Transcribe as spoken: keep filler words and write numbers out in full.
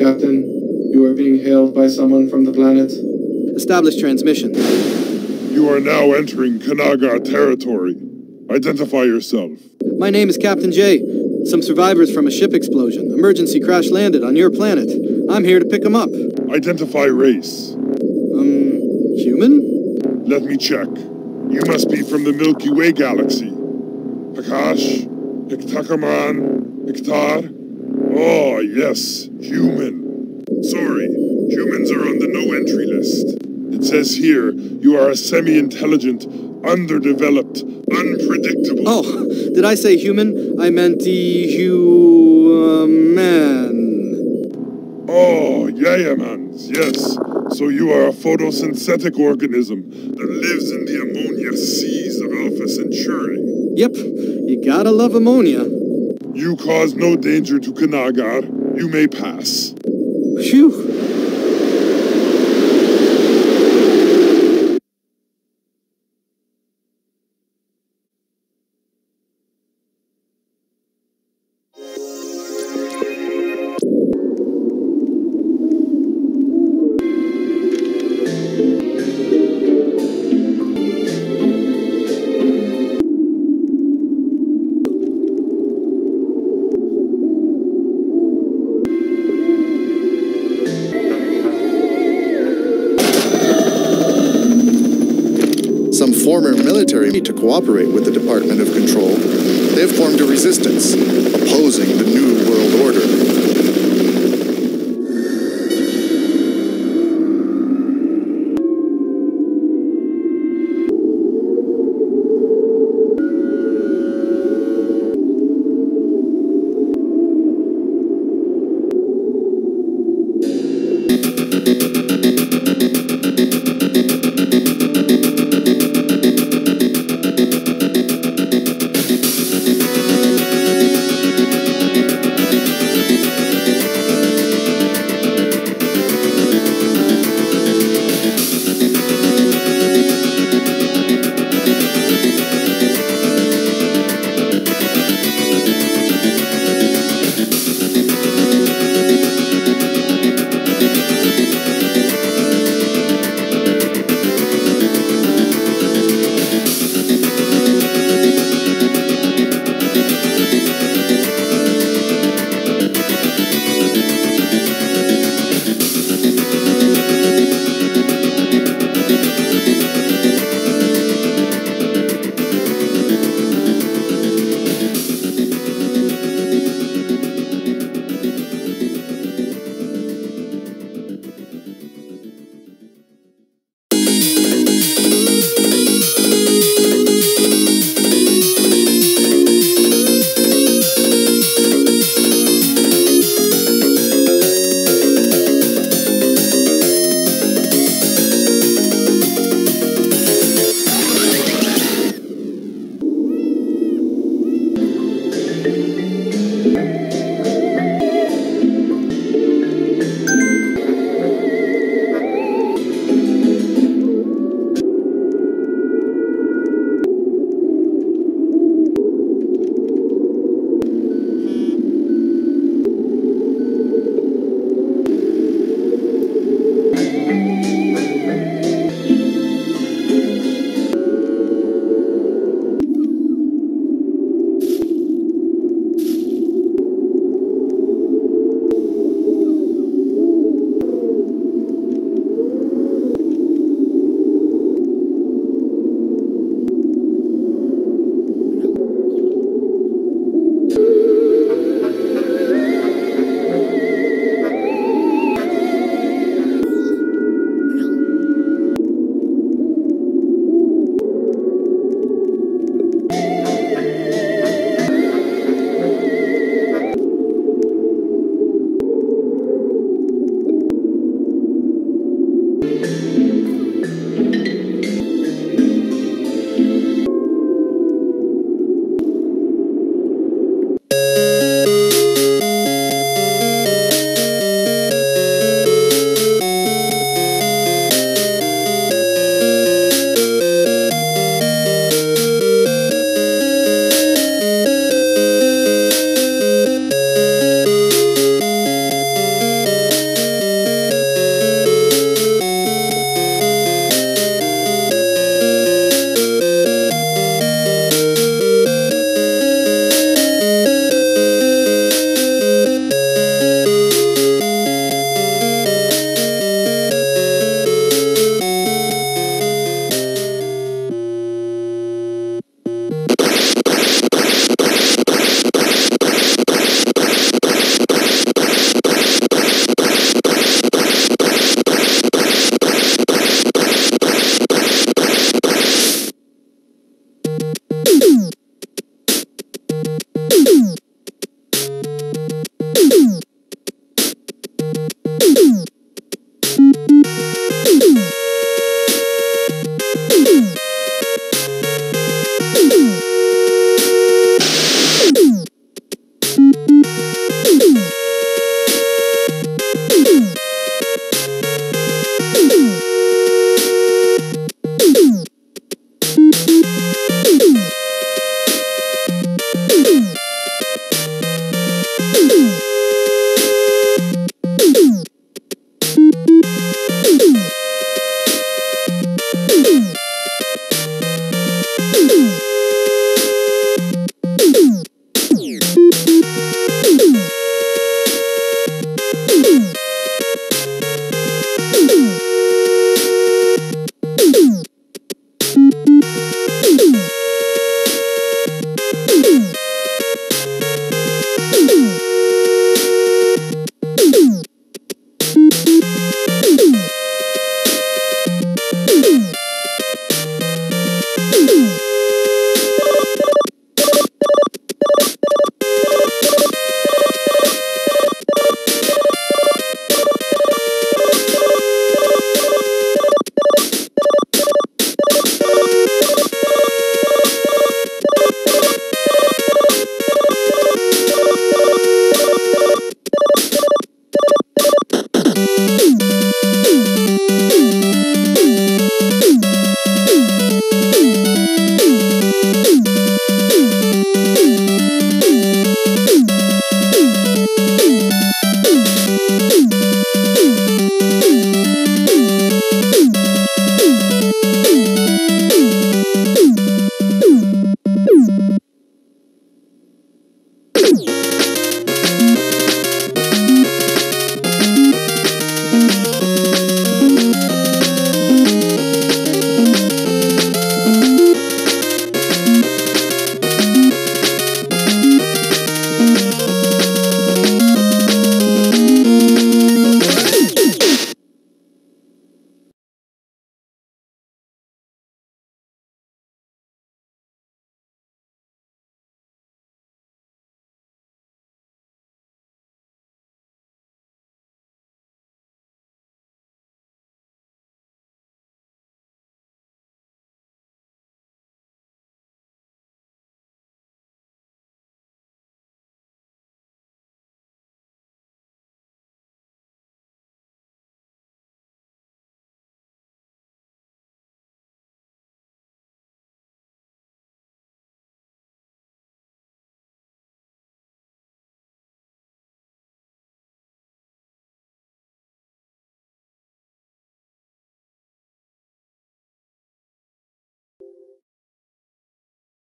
Captain, you are being hailed by someone from the planet. Establish transmission. You are now entering Kanagar territory. Identify yourself. My name is Captain J. Some survivors from a ship explosion. Emergency crash landed on your planet. I'm here to pick them up. Identify race. Um, human? Let me check. You must be from the Milky Way galaxy. Prakash? Iktakaman? Iktar? Oh, yes, human. Sorry, humans are on the no-entry list. It says here, you are a semi-intelligent, underdeveloped, unpredictable... Oh, did I say human? I meant de-hu-man. Oh, Yayamans, yes. So you are a photosynthetic organism that lives in the ammonia seas of Alpha Centauri. Yep, you gotta love ammonia. You cause no danger to Kanagar. You may pass. Phew. Some former military need to cooperate with the Department of Control. They have formed a resistance, opposing the New World Order.